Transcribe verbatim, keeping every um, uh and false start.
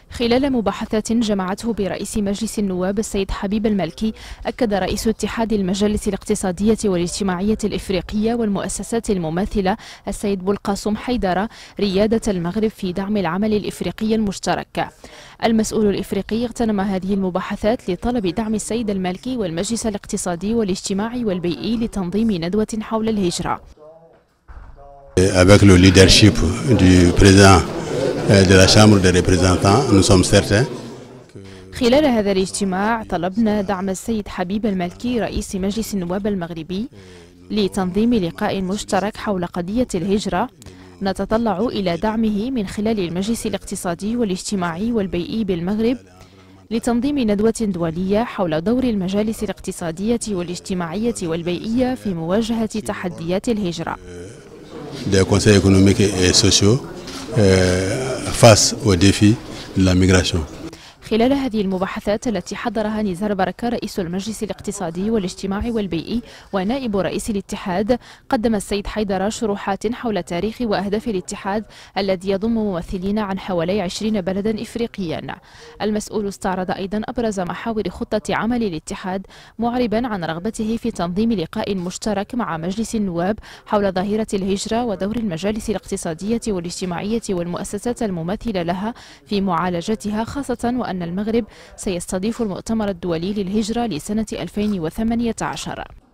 خلال مباحثات جمعته برئيس مجلس النواب السيد حبيب المالكي، أكد رئيس اتحاد المجالس الاقتصادية والاجتماعية الإفريقية والمؤسسات المماثلة السيد بولقاسم حيدرة ريادة المغرب في دعم العمل الإفريقي المشترك. المسؤول الإفريقي اغتنم هذه المباحثات لطلب دعم السيد المالكي والمجلس الاقتصادي والاجتماعي والبيئي لتنظيم ندوة حول الهجرة. Avec le leadership du président de la Chambre des représentants, nous sommes certains. خلال هذا الاجتماع طلبنا دعم السيد حبيب المالكي رئيس مجلس النواب المغربي لتنظيم لقاء مشترك حول قضية الهجرة، نتطلع إلى دعمه من خلال المجلس الاقتصادي والاجتماعي والبيئي بالمغرب لتنظيم ندوة دولية حول دور المجالس الاقتصادية والاجتماعية والبيئية في مواجهة تحديات الهجرة. Des conseils économiques et sociaux face aux défis de la migration. خلال هذه المباحثات التي حضرها نزار بركة رئيس المجلس الاقتصادي والاجتماعي والبيئي ونائب رئيس الاتحاد، قدم السيد حيدرة شروحات حول تاريخ وأهداف الاتحاد الذي يضم ممثلين عن حوالي عشرين بلدا إفريقيا. المسؤول استعرض أيضا أبرز محاور خطة عمل الاتحاد، معربا عن رغبته في تنظيم لقاء مشترك مع مجلس النواب حول ظاهرة الهجرة ودور المجالس الاقتصادية والاجتماعية والمؤسسات المماثلة لها في معالجتها، خاصة وأن المغرب سيستضيف المؤتمر الدولي للهجرة لسنة ألفين وثمانية عشر.